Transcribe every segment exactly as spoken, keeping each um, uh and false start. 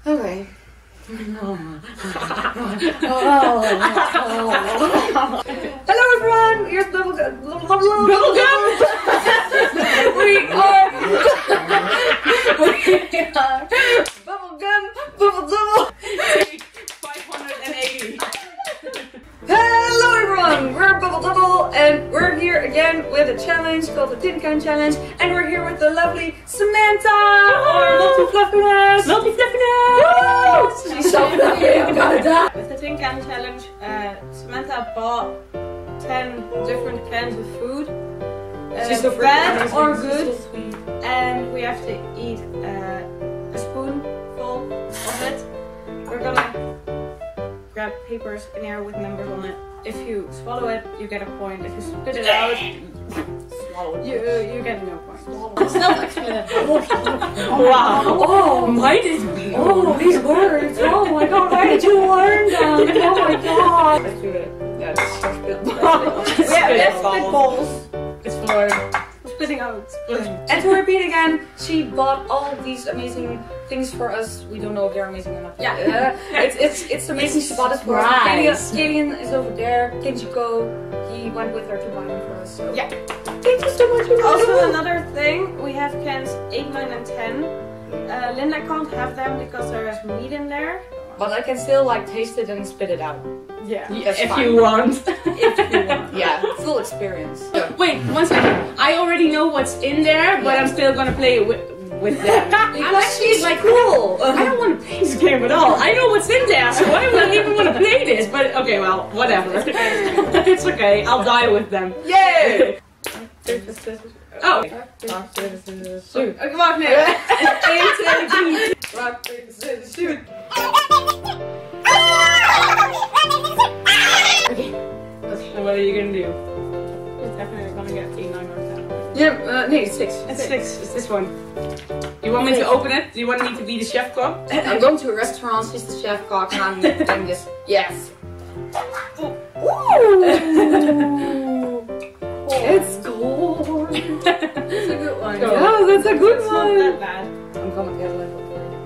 Okay. Hello everyone, here's Bubblegum. Bubblegum. we are. we are Bubblegum. Bubble Double. five hundred eighty. Hello everyone, we're Bubble Double and we're here again with a challenge called the Tin Can Challenge, and we're here with the lovely Samantha, or Multi Fluffiness. Multi Fluffiness! She's so fluffy, I'm gonna die. With the Tin Can Challenge, uh, Samantha bought ten different cans of food. Uh, She's so bad freaking or amazing. good, She's so sweet. and we have to eat uh, a spoonful of it. We're gonna grab papers in here with numbers on it. If you swallow it, you get a point. If you spit it out, swallow it. You, you get no point. Self-explanatory. Wow. Oh, Mine is weird. oh, these words. Oh my god, where did you learn them? Oh my god. Let's do it. Yeah, it's just spitballs. Yeah, let's Spitballs. spit balls. It's for splitting out. And to repeat again, she bought all these amazing things for us. We don't know if they're amazing or not. Yeah. Uh, it's it's it's amazing. She bought it for us. Surprise. Kalian is over there. Kenjiko, he went with her to buy them for us. So Yeah. thank you so much. Also, another thing, we have cans eight, nine, and ten. Uh, Linda can't have them because there is meat in there. But I can still like taste it and spit it out. Yeah. That's if fine. you want. If you want. Yeah, full experience. So. Wait, one second. I already know what's in there, but Yeah. I'm still gonna play it with, with them. Because she's like cool. I don't want to play this game at all. I know what's in there, so why would I even want to play this? But okay, well, whatever. It's okay. I'll die with them. Yay! Oh. Rock, paper, scissors, shoot. Okay, wacht nu. één, twee, drie. Rock, paper, scissors, shoot. Okay. So what are you gonna do? It's definitely gonna get eight, nine, or ten. Yeah, uh, nee, six. It's six. It's this one. You want me to open it? Do you want me to be the chef cook? I'm going to a restaurant, she's the chef cook, and I'm doing this. Yes. Ooh. It's cold. It's a good one. Yeah, that's a good It's one. not that bad. I'm coming to get a little.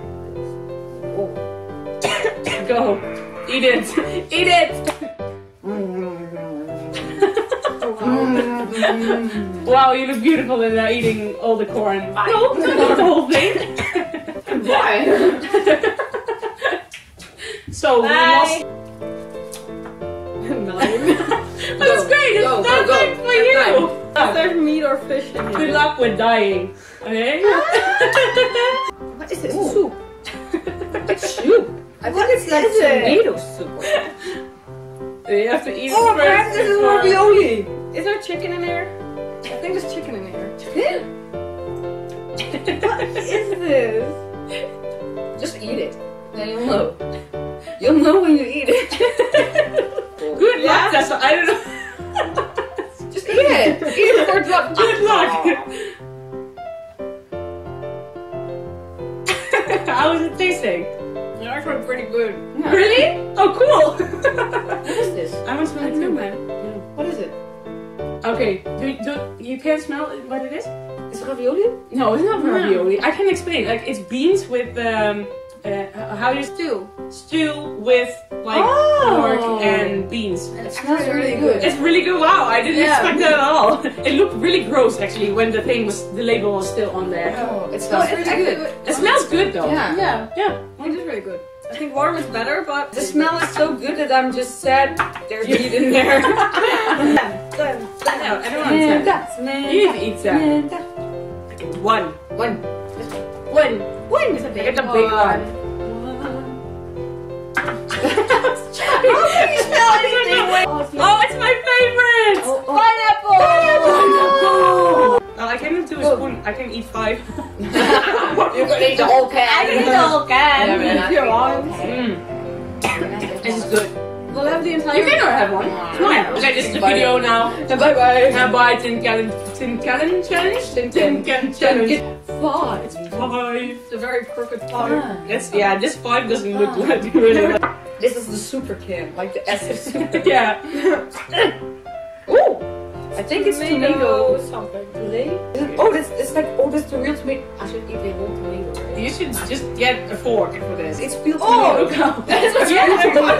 Go. Eat it. Eat it. Wow, you look beautiful in there eating all the corn. No, not the whole thing. Why? So we lost. But it's great. It's Go, go, perfect go. for you. Time. There's meat or fish in here. Good luck with dying. Okay. What is this? Soup. It's soup. I think it's like tomato soup. You have to eat it Oh, first. perhaps this is ravioli. Is there chicken in here? I think there's chicken in here. What is this? Just eat it. Then you'll know. You'll know when you eat it. Good Yeah. luck. That's what, I don't know. Just eat it. Eat it for drop. Good luck. How is it tasting? It's actually pretty good. Really? Oh, cool. What is this? I want to smell I it don't too, know. man. What is it? Okay. Do, do you can't smell what it is? Is it ravioli? No, it's not No. ravioli. I can explain. Like it's beans with um, uh, how do you Stew. stew with like Oh. pork and beans. It smells really good. It's really good. Wow, I didn't Yeah. expect that at all. It looked really gross actually when the thing was the label was still on there. Oh, it smells really good. It smells good though. Yeah. Yeah. Yeah. It is really good. I think warm is better, but The smell is so good that I'm just sad there's meat in there. No, I don't want to. You need to eat that. One. One. One. One. It's a big, it's a big one. Oh, it's my favorite! Oh, oh. Pineapple! Pineapple! Well, I cannot do a spoon. I can eat five. You can eat the whole can. I can eat the whole can. Yeah, man, I if you can want. eat Mm. This is good. We'll have the entire. You cannot have one. Fine. Okay, this is the Bye. video now. Bye bye. Now bye, Tin Can Tin Can Challenge. Tin Tin Can Challenge. Five. It's five. It's a very crooked five. It's yeah. This five doesn't look like really. This is the super can, like the S of super. Yeah. Ooh. I think it's tomato. something. Really? Oh, this it's like oh, this the real tomato. I should eat the whole tomato. Right? You should just get a fork for this. It's peeled Oh, tomato. no. That's what you have to do.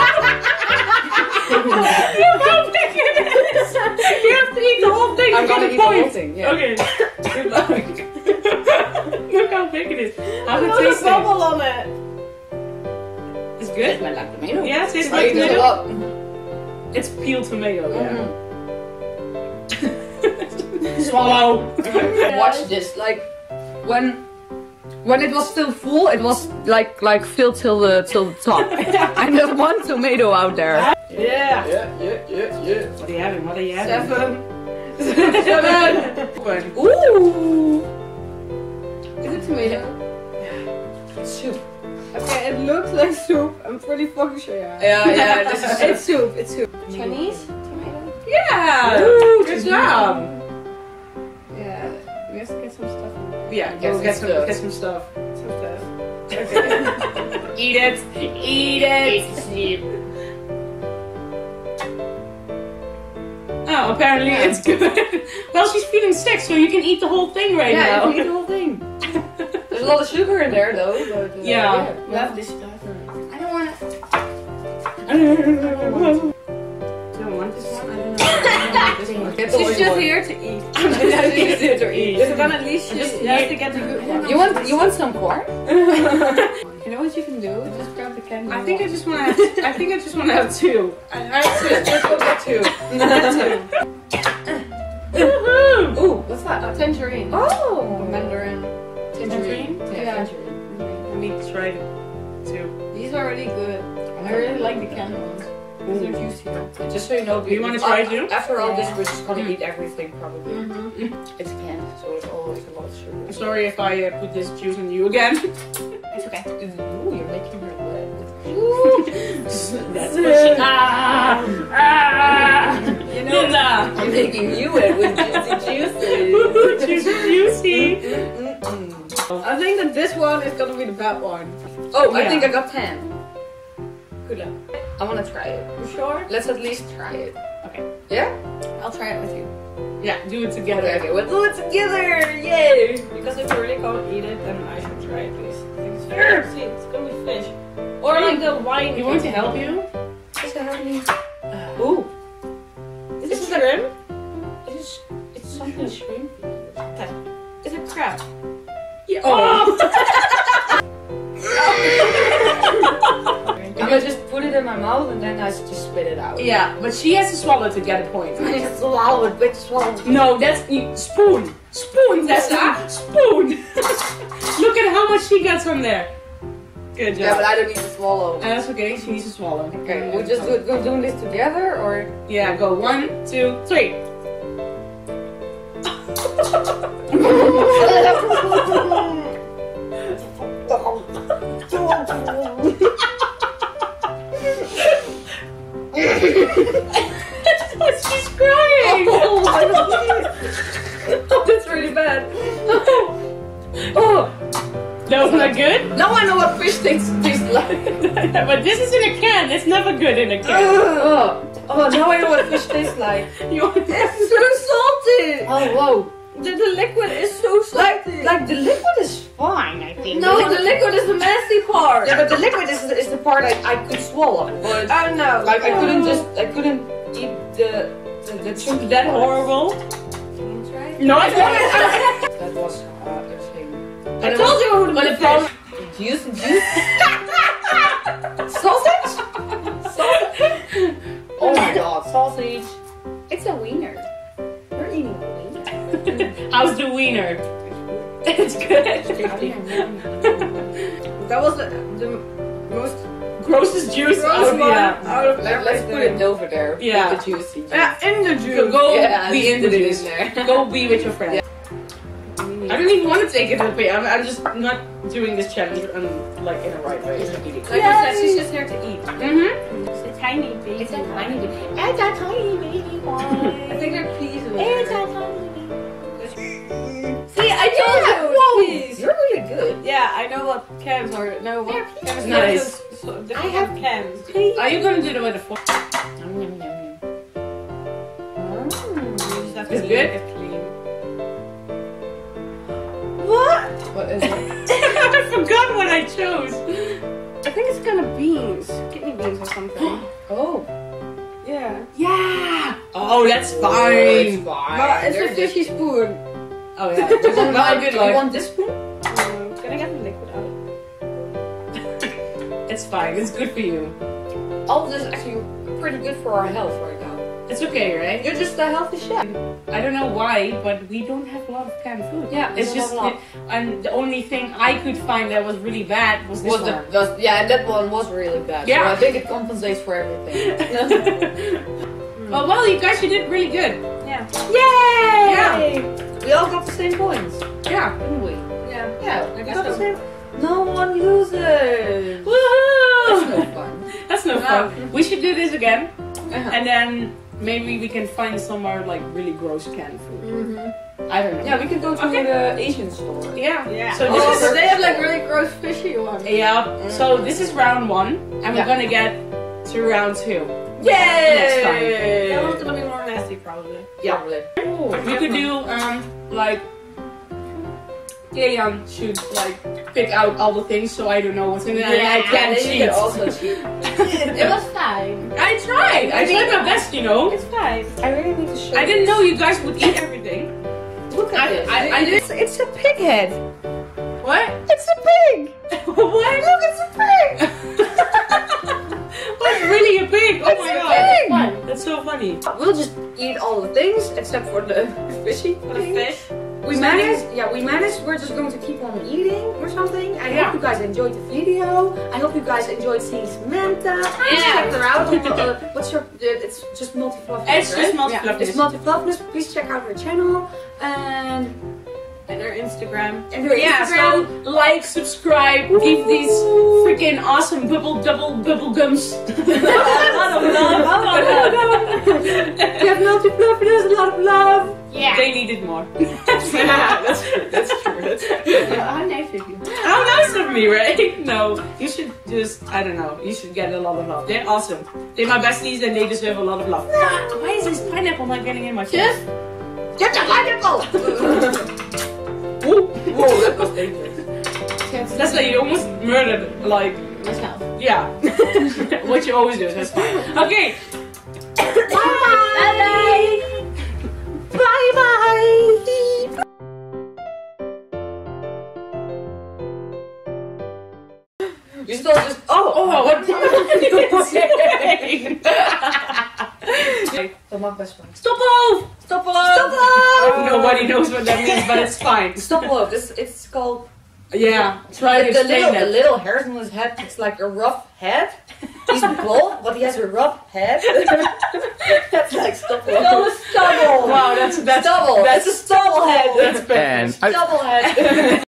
Look how big it is. You have to eat the whole thing. I'm to get gonna a eat the point. whole thing. Yeah. Okay. Good luck. Look how big it is. How's it There's a tasting? bubble on it. It's It good. smells like tomato. Yeah, it tastes I like eat it a tomato. lot. It's peeled tomato. Yeah. Mhm. Swallow. Watch this. Like when when it was still full, it was like like filled till the till the top. And there's one tomato out there. Yeah. Yeah, yeah, yeah, yeah. What are you having? What are you having? Seven. Seven. Ooh. Is it tomato? It's soup. Okay, it looks like soup. I'm pretty fucking sure. Yeah. Yeah, yeah. This is It's soup. It's soup. Chinese tomato. Yeah. Ooh, Good job. Yeah. We have to get some stuff. In there. Yeah. Get Go some get some stuff. get some stuff. Some stuff. Eat it. Eat it. Oh, apparently Yeah. it's good. Well, she's feeling sick, so you can eat the whole thing right Yeah, now. you can eat the whole thing. There's a lot of sugar in there though. But, uh, Yeah. Lovely stuff. I don't want to. Do you want this one? I don't know. Get the She's oily just one. here to eat. She's here to eat. So then at least she Just has eat. to get the good one. You want you want some corn? You know what you can do? Just grab the candy. I think I just want to. Have, I think I just want to have two. I have two. Let's go get two. Woohoo! Ooh, what's that? A tangerine. Oh, Mandarin. Tangerine? Yeah, Yeah. tangerine. Let me try it too. These are really good. I really like the canned ones. Because they're juicy. Just so you know, You wanna try too? After all this, Yeah. we're just gonna eat everything probably. Mm-hmm. It's canned, so it's always a lot of sugar. I'm sorry if I uh, put this juice on you again. It's okay. Ooh, you're making her wet. That's what she. Ah! Ah! You know, Linda! I'm making you wet with juicy Juicy, juicy. juices. I think that this one is gonna be the bad one. Oh, I Yeah. think I got ten. Good luck. I wanna try it. You sure? Let's at least try it. Okay. Yeah? I'll try it with you. Yeah, do it together. Okay, okay, we'll do it together! Yay! Because if you really can't eat it, then I should try it, please. It's very see, it's gonna be fish. Or like the wine. You want me to help you? Just help me. Ooh. Is it shrimp? It's, it's something shrimpy. Is it crab? Yeah. Oh! I'm gonna just put it in my mouth and then I just spit it out. Yeah, but she has to swallow to get a point. Just swallow it, bitch, swallow it. No, that's you- spoon. Spoon, Tessa. Spoon. Look at how much she gets from there. Good Yeah, but job. I don't need to swallow. Uh, that's okay. She needs to swallow. Okay, we'll just do, we're doing this together or? Yeah, go one, two, three. She's crying. Oh, that's really bad. Oh, That was not good. now I know what fish tastes, tastes like. But this is in a can. It's never good in a can. Oh, oh, now I know what fish tastes like. You It's so salty! Oh, whoa. The, the liquid is so Like, salty. like the liquid is fine, I think. no, the liquid is the messy part. Yeah, but the liquid is, is the part I, I could swallow. But I know. like I couldn't just I couldn't eat the the, the chunky that part. horrible? Try it. No, I That was uh, a thing. I told you But the problem. Juice, juice. Sausage? Sausage? Oh my god, sausage. It's a wiener. We're eating a wiener. How's the wiener? It's good. That was the, the most Grossest juice gross out of one yeah. out of Let, let's put it over there. Yeah. With the juicy. juice. Yeah, in the Go, juice. go Yeah, be just in the put it in juice. there. Go be with your friends. I don't even want to take it with me. I'm, I'm just not doing this challenge um, like in a right way. Like you said, she's just here to eat. Mm-hmm. It's a tiny baby. It's a tiny bit. It's a tiny baby one. I think they're peas in there. It's a tiny See, I told Yeah, you. whoa, Peas. you're really good. Yeah, I know what cans are. No, what They're peas. cans Nice. are. So, I have cans. Are you gonna do it with a fork? Yum, yum, yum, yum. Mm. It's clean, good? Get clean. What? What is it? I forgot what I chose. I think it's kind of beans, kidney beans or something. Oh. Yeah. Yeah! Oh, that's Oh, fine. it's fine. But it's They're a fishy spoon. Oh yeah, there's a lot of good You like. want this spoon? Um, can I get the liquid out? It's fine. It's good for you. All of this is actually pretty good for our health right now. It's okay, right? You're just a healthy chef. I don't know why, but we don't have a lot of canned food. Yeah, we it's don't just have a lot. and the only thing I could find that was really bad was this Was the, one. the, yeah, that one was really bad. Yeah. So I think it compensates for everything. Oh well, you guys, you did really good. Yeah. Yay! Yeah. We all got the same points, Yeah. didn't we? Yeah. Yeah, I we guess got the so. same. No one loses. Woohoo! That's no fun. That's no No. fun. We should do this again, Uh-huh. and then maybe we can find somewhere like really gross canned food. Mm-hmm. I don't know. Yeah, we can go to Okay. the Asian store. Yeah. Yeah. So Oh, this so is they have like really gross fishy ones. yeah. So this is round one, and we're Yeah. gonna get to round two. Yay! Next time. That one's gonna be more nasty probably. Yeah, probably. We could do um like Kilian should like pick out all the things so I don't know what's in it. and I can then you cheat. can also cheat. It was fine. I tried. I tried my best, you know. It's fine. I really need to show I didn't know you guys would eat everything. Look at I- this. I- I it's, it's a pig head. What? It's a pig. What? Look, it's a pig. What's really a pig? Oh It's my a god. pig. Fun. That's so funny. We'll just eat all the things except for the fishy For the things. fish. We managed, yeah, we managed. We're just going to keep on eating or something. I Yeah. hope you guys enjoyed the video. I hope you guys enjoyed seeing Samantha. Please Yeah. check her out. On, uh, what's your? Uh, it's just multi fluffness. It's just right? multi Yeah, it's multi fluffness. Please check out her channel and And their Instagram. and her Yeah, Instagram. so like, subscribe, give these freaking awesome bubble double bubble gums. A lot of love. A lot of love. We have multi fluffness. A lot of love. Yeah. They needed more. Yeah, that's true. That's true. That's true. How nice of you. How nice of me, right? No, you should just, I don't know, you should get a lot of love. They're awesome. They're my besties and they deserve a lot of love. Why is this pineapple not getting in my face? Just Get the pineapple. Whoa, Whoa, that was dangerous. that's like you almost murdered, like, myself. yeah. What you always do, that's fine. Okay. Bye. Bye bye. You still just oh Oh, what are you doing? Dat mag best wel. Stop off! Stop off! Stop Oh, nobody knows what that means, but it's fine. Stop off. It's it's called Yeah, try to the explain little the that. little hairs on his head. It's like a rough head. He's bald, but he has a rough head. That's like stop off. Stubble. Wow, that's that's Stubble. That's It's a stubble head. that's bad. And I Stubble head.